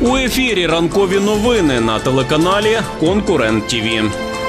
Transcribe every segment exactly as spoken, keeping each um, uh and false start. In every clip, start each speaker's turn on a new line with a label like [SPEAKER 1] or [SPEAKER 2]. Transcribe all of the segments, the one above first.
[SPEAKER 1] У ефірі ранкові новини на телеканалі «Конкурент ТІВІ».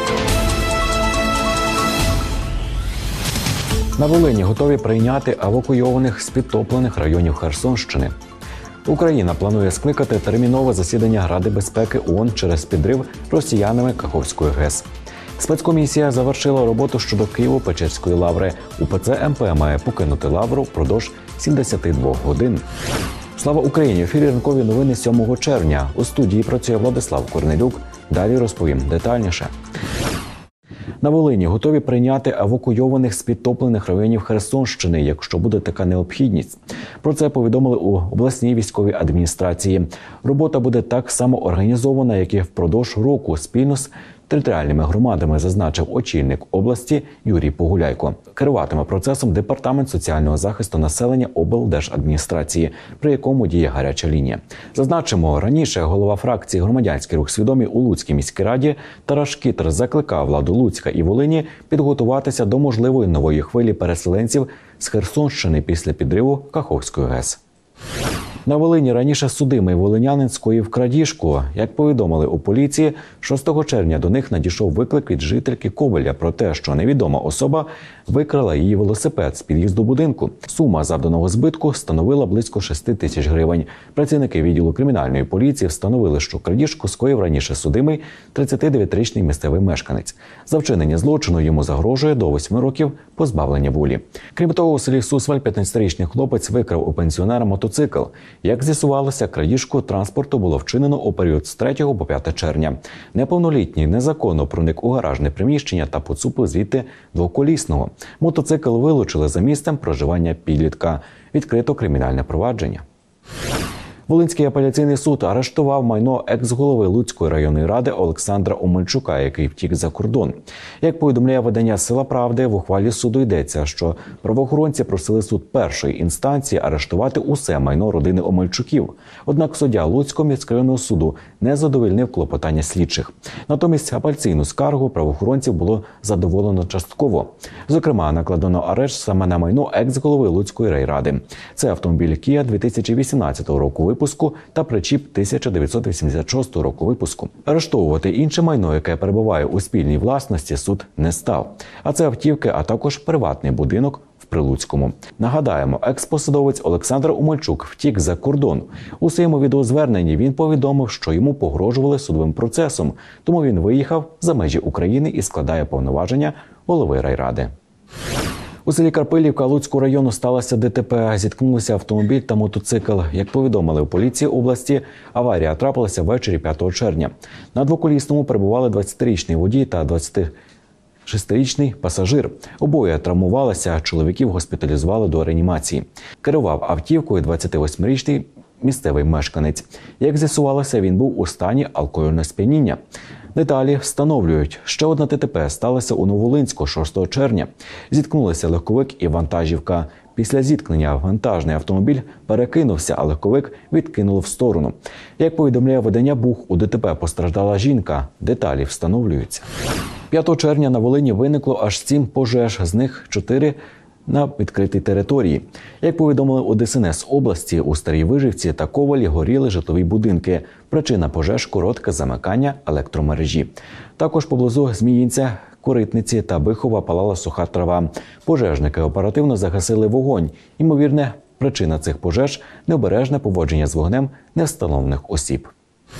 [SPEAKER 2] На Волині готові прийняти евакуйованих з підтоплених районів Херсонщини. Україна планує скликати термінове засідання Ради безпеки ООН через підрив росіянами Каховської ГЕС. Спецкомісія завершила роботу щодо Києво-Печерської лаври. УПЦ МП має покинути лавру впродовж сімдесяти двох годин. Слава Україні! В ефірі ранкові новини сьомого червня. У студії працює Владислав Корнелюк. Далі розповім детальніше. На Волині готові прийняти евакуйованих з підтоплених районів Херсонщини, якщо буде така необхідність. Про це повідомили у обласній військовій адміністрації. Робота буде так само організована, як і впродовж року, спільно з територіальними громадами, зазначив очільник області Юрій Погуляйко. Керуватиме процесом Департамент соціального захисту населення облдержадміністрації, при якому діє гаряча лінія. Зазначимо, раніше голова фракції «Громадянський рух свідомі» у Луцькій міській раді Тарас Шкітер закликав владу Луцька і Волині підготуватися до можливої нової хвилі переселенців з Херсонщини після підриву Каховської ГЕС. На Волині раніше судимий волинянин скоїв крадіжку. Як повідомили у поліції, шостого червня до них надійшов виклик від жительки Ковеля про те, що невідома особа викрала її велосипед з під'їзду будинку. Сума завданого збитку становила близько шести тисяч гривень. Працівники відділу кримінальної поліції встановили, що крадіжку скоїв раніше судимий тридцятидев'ятирічний місцевий мешканець. За вчинення злочину йому загрожує до восьми років позбавлення волі. Крім того, у селі Сусваль п'ятнадцятирічний хлопець викрав у пенсіонера мотоцикл. Як з'ясувалося, крадіжку транспорту було вчинено у період з третього по п'яте червня. Неповнолітній незаконно проник у гаражне приміщення та поцупив звідти двоколісного. Мотоцикл вилучили за місцем проживання підлітка. Відкрито кримінальне провадження. Волинський апеляційний суд арештував майно екс-голови Луцької районної ради Олександра Омельчука, який втік за кордон. Як повідомляє видання «Сила правди», в ухвалі суду йдеться, що правоохоронці просили суд першої інстанції арештувати усе майно родини Омельчуків. Однак суддя Луцького міськрайонного суду не задовольнив клопотання слідчих. Натомість апеляційну скаргу правоохоронців було задоволено частково. Зокрема, накладено арешт саме на майно екс-голови Луцької райради. Це автомобіль Kia дві тисячі вісімнадцятого року випуску та причіп тисяча дев'ятсот вісімдесят шостого року випуску. Арештовувати інше майно, яке перебуває у спільній власності, суд не став. А це автівки, а також приватний будинок в Прилуцькому. Нагадаємо, екс-посадовець Олександр Омельчук втік за кордон. У своєму відеозверненні він повідомив, що йому погрожували судовим процесом, тому він виїхав за межі України і складає повноваження голови райради. У селі Карпилівка Луцького району сталося ДТП. Зіткнулися автомобіль та мотоцикл. Як повідомили у поліції області, аварія трапилася ввечері п'ятого червня. На двоколісному перебували двадцятирічний водій та двадцятишестирічний пасажир. Обоє травмувалися, чоловіків госпіталізували до реанімації. Керував автівкою двадцятивосьмирічний місцевий мешканець. Як з'ясувалося, він був у стані алкогольного сп'яніння. Деталі встановлюють, ще одне ДТП сталося у Нововолинську шостого червня. Зіткнулися легковик і вантажівка. Після зіткнення вантажний автомобіль перекинувся, а легковик відкинуло в сторону. Як повідомляє видання «Бух», у ДТП постраждала жінка. Деталі встановлюються. п'ятого червня на Волині виникло аж сім пожеж, з них чотири на відкритій території. Як повідомили у ДСНС області, у Старій Вижівці та Ковалі горіли житлові будинки. Причина пожеж – коротке замикання електромережі. Також поблизу Зміїнця, Коритниці та Бихова палала суха трава. Пожежники оперативно загасили вогонь. Ймовірне, причина цих пожеж – необережне поводження з вогнем невстановлених осіб.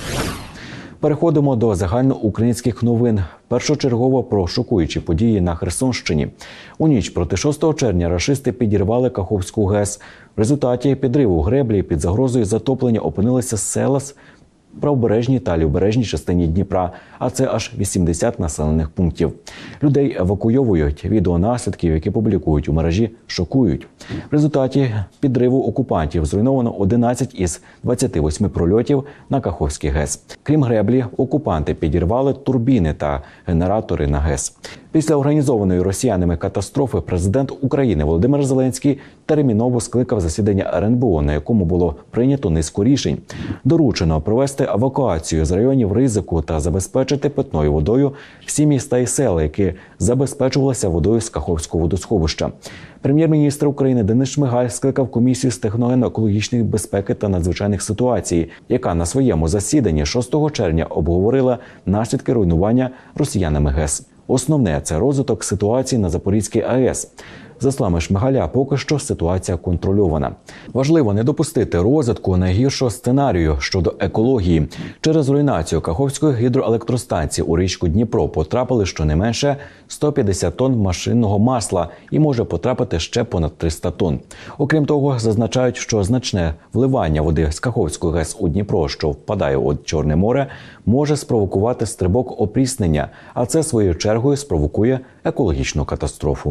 [SPEAKER 2] Переходимо до загальноукраїнських новин. Першочергово про шокуючі події на Херсонщині. У ніч проти шостого червня рашисти підірвали Каховську ГЕС. В результаті підриву греблі під загрозою затоплення опинилися села в правобережній та лівобережній частині Дніпра, а це аж вісімдесят населених пунктів. Людей евакуйовують. Відео наслідків, які публікують у мережі, шокують. В результаті підриву окупантів зруйновано одинадцять із двадцяти восьми прольотів на Каховський ГЕС. Крім греблі, окупанти підірвали турбіни та генератори на ГЕС. Після організованої росіянами катастрофи президент України Володимир Зеленський терміново скликав засідання ер ен бе о, на якому було прийнято низку рішень. Доручено провести евакуацію з районів ризику та забезпечити питною водою всі міста і села, які забезпечувалися водою з Каховського водосховища. Прем'єр-міністр України Денис Шмигаль скликав комісію з техногенно-екологічної безпеки та надзвичайних ситуацій, яка на своєму засіданні шостого червня обговорила наслідки руйнування росіянами ГЕС. Основне – це розвиток ситуації на Запорізькій а е с. За словами Шмигаля, поки що ситуація контрольована. Важливо не допустити розвитку найгіршого сценарію щодо екології. Через руйнацію Каховської гідроелектростанції у річку Дніпро потрапили щонайменше сто п'ятдесят тонн машинного масла і може потрапити ще понад триста тонн. Окрім того, зазначають, що значне вливання води з Каховської ГЕС у Дніпро, що впадає у Чорне море, може спровокувати стрибок опріснення, а це своєю чергою спровокує екологічну катастрофу.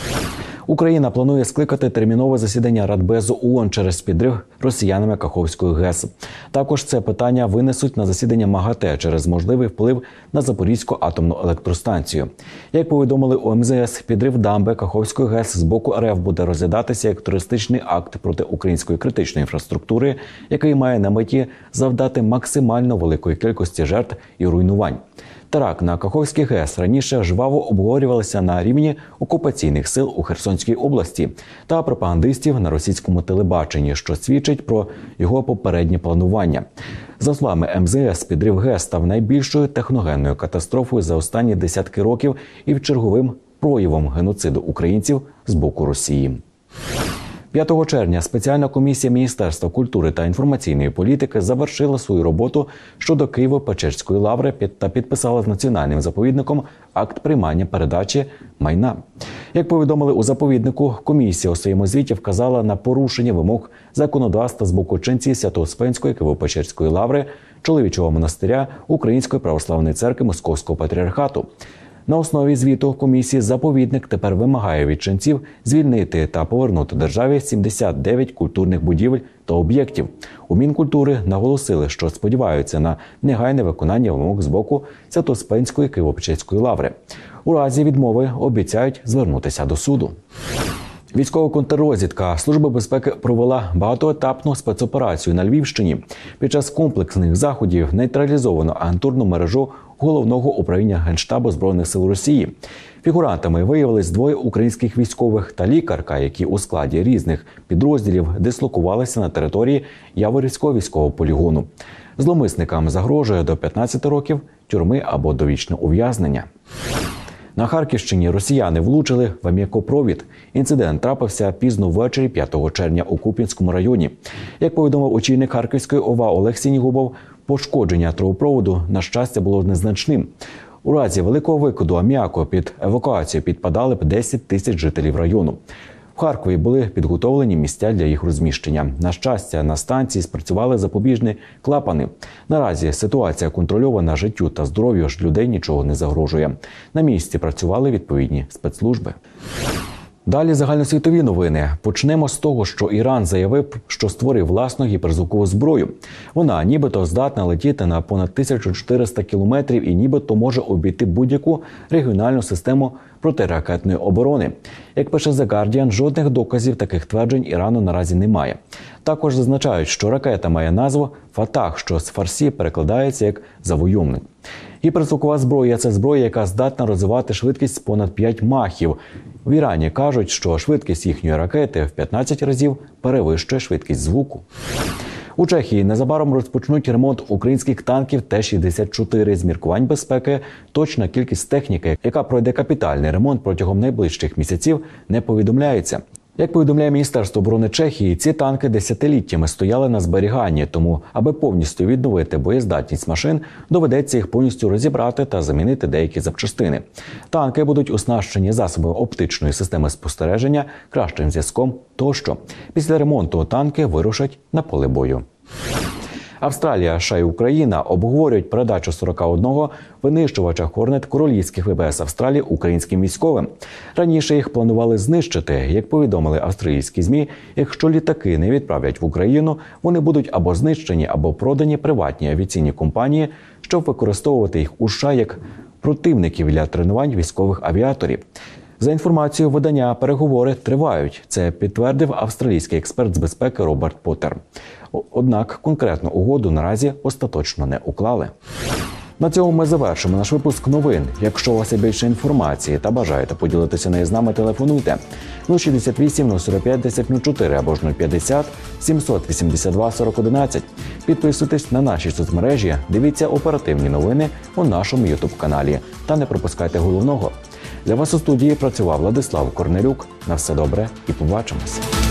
[SPEAKER 2] Україна планує скликати термінове засідання Радбезу о о ен через підрив росіянами Каховської ГЕС. Також це питання винесуть на засідання МАГАТЕ через можливий вплив на Запорізьку атомну електростанцію. Як повідомили у ем зе ес, підрив дамби Каховської ГЕС з боку ер еф буде розглядатися як терористичний акт проти української критичної інфраструктури, який має на меті завдати максимально великої кількості жертв і руйнувань. Теракт на Каховській ГЕС раніше жваво обговорювалися на рівні окупаційних сил у Херсонській області та пропагандистів на російському телебаченні, що свідчить про його попереднє планування. За словами ем зе ес, підрив ГЕС став найбільшою техногенною катастрофою за останні десятки років і черговим проявом геноциду українців з боку Росії. п'ятого червня спеціальна комісія Міністерства культури та інформаційної політики завершила свою роботу щодо Києво-Печерської лаври та підписала з національним заповідником акт приймання передачі майна. Як повідомили у заповіднику, комісія у своєму звіті вказала на порушення вимог законодавства з боку ченців Свято-Успенської Києво-Печерської лаври, чоловічого монастиря Української православної церкви Московського патріархату. На основі звіту комісії заповідник тепер вимагає від ченців звільнити та повернути державі сімдесят дев'ять культурних будівель та об'єктів. У Мінкультури наголосили, що сподіваються на негайне виконання вимог з боку Свято-Успенської Києво-Печерської лаври. У разі відмови обіцяють звернутися до суду. Військова контррозвідка Служби безпеки провела багатоетапну спецоперацію на Львівщині. Під час комплексних заходів нейтралізовано агентурну мережу Головного управління Генштабу Збройних сил Росії. Фігурантами виявились двоє українських військових та лікарка, які у складі різних підрозділів дислокувалися на території Яворівського військового полігону. Зловмисникам загрожує до п'ятнадцяти років тюрми або довічне ув'язнення. На Харківщині росіяни влучили в аміакопровід. Інцидент трапився пізно ввечері п'ятого червня у Куп'янському районі. Як повідомив очільник Харківської о ва Олег Сінігубов, пошкодження трубопроводу, на щастя, було незначним. У разі великого викиду аміаку під евакуацію підпадали б десять тисяч жителів району. В Харкові були підготовлені місця для їх розміщення. На щастя, на станції спрацювали запобіжні клапани. Наразі ситуація контрольована, життю та здоров'ю ж людей нічого не загрожує. На місці працювали відповідні спецслужби. Далі загальносвітові новини. Почнемо з того, що Іран заявив, що створив власну гіперзвукову зброю. Вона нібито здатна летіти на понад тисячу чотириста кілометрів і нібито може обійти будь-яку регіональну систему протиракетної оборони. Як пише The Guardian, жодних доказів таких тверджень Ірану наразі немає. Також зазначають, що ракета має назву «Фатах», що з фарсі перекладається як «завойовник». Гіперзвукова зброя – це зброя, яка здатна розвивати швидкість понад п'ять махів. В Ірані кажуть, що швидкість їхньої ракети в п'ятнадцять разів перевищує швидкість звуку. У Чехії незабаром розпочнуть ремонт українських танків Т шістдесят чотири. З міркувань безпеки точна кількість техніки, яка пройде капітальний ремонт протягом найближчих місяців, не повідомляється. Як повідомляє Міністерство оборони Чехії, ці танки десятиліттями стояли на зберіганні, тому, аби повністю відновити боєздатність машин, доведеться їх повністю розібрати та замінити деякі запчастини. Танки будуть оснащені засобами оптичної системи спостереження, кращим зв'язком тощо. Після ремонту танки вирушать на поле бою. Австралія, США і Україна обговорюють передачу сорок один винищувача «Хорнет» королівських ве бе ес Австралії українським військовим. Раніше їх планували знищити. Як повідомили австралійські ЗМІ, якщо літаки не відправлять в Україну, вони будуть або знищені, або продані приватній авіаційній компанії, щоб використовувати їх у США як противників для тренувань військових авіаторів. За інформацією видання, переговори тривають. Це підтвердив австралійський експерт з безпеки Роберт Поттер. Однак конкретну угоду наразі остаточно не уклали. На цьому ми завершимо наш випуск новин. Якщо у вас є більше інформації та бажаєте поділитися нею з нами, телефонуйте нуль шістдесят вісім нуль сорок п'ять десять нуль чотири або ж нуль п'ятдесят сімсот вісімдесят два сорок одинадцять. Підписуйтесь на наші соцмережі, дивіться оперативні новини у нашому ютуб-каналі та не пропускайте головного. Для вас у студії працював Владислав Корнелюк. На все добре і побачимось.